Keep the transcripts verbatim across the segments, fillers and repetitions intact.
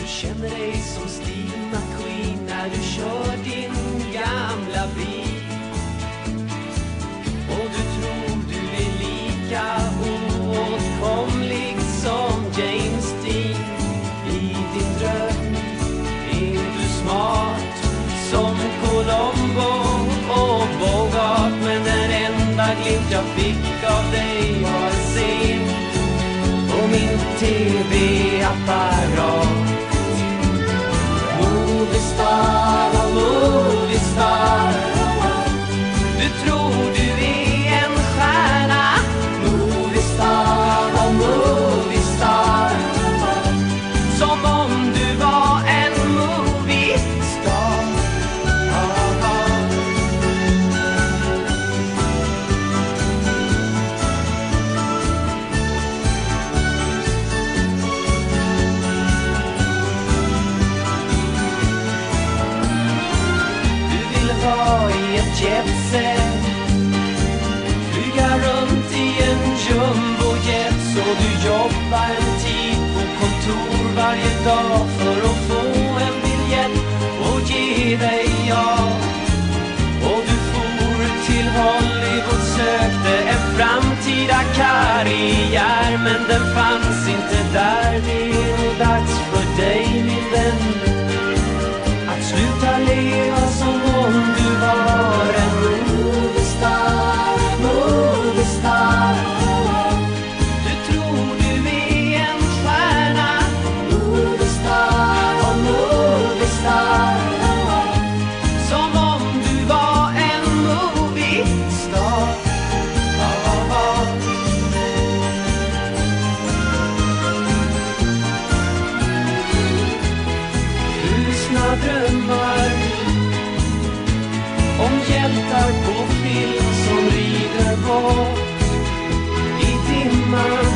känner dig som Steve McQueen när du kör din gamla bil. Och du tror du är lika oåtkomlig som James Dean. I din dröm är du smart som Colombo och Bogart. Men den enda glimt jag fick av dig var en scen på min tv-apparat. Moviestar och moviestar, du tror du är en stjärna. Moviestar och moviestar, som om du var en moviestar. I ett jetset, flyga runt i en jumbojet. Så du jobbar en tid på kontor varje dag för att få en biljett och ge dig ja. Och du for till Hollywood, sökte en framtida karriär, men den fanns inte där. Det är nog dags för dig, min vän, att sluta leva som om du var en moviestar, moviestar. Du tror du är en stjärna. Moviestar och moviestar, som om du var en moviestar. Frusna drömmar om hjältar på film som rider bort i dimman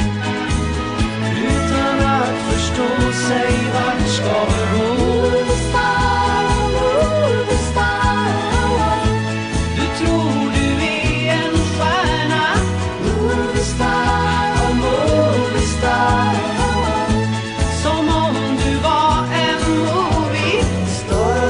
utan att förstå sig vart ska vi gå. Moviestar, moviestar, du tror du är en stjärna. Moviestar och moviestar, som om du var en moviestar.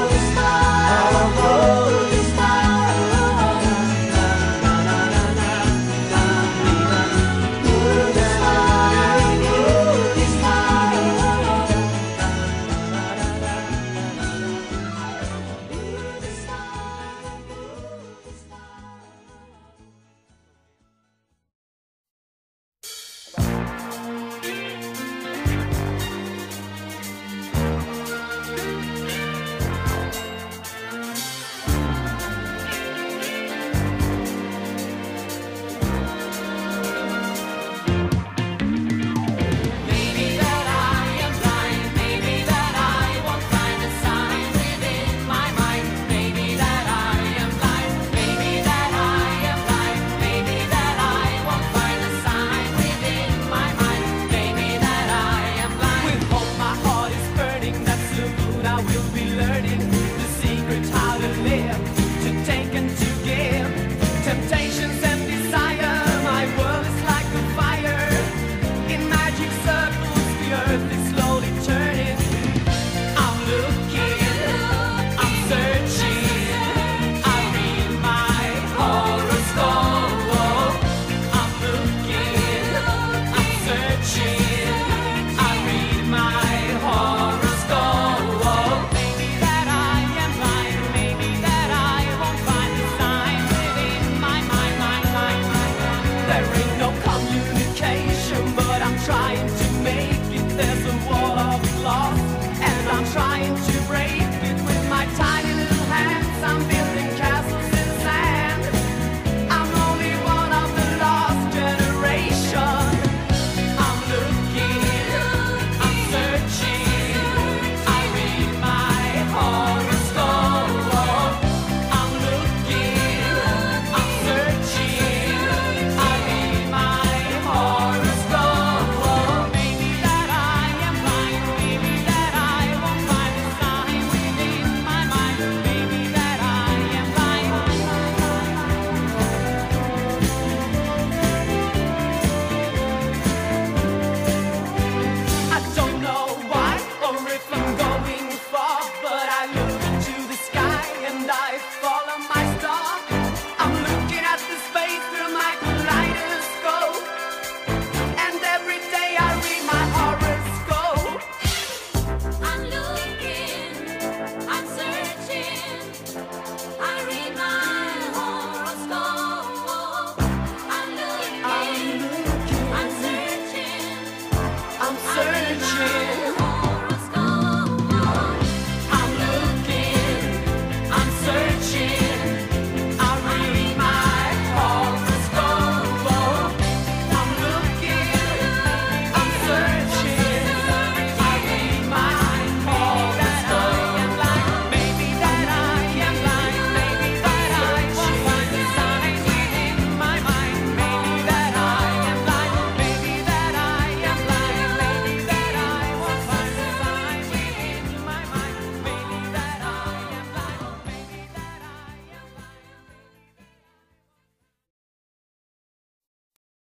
I'm searching.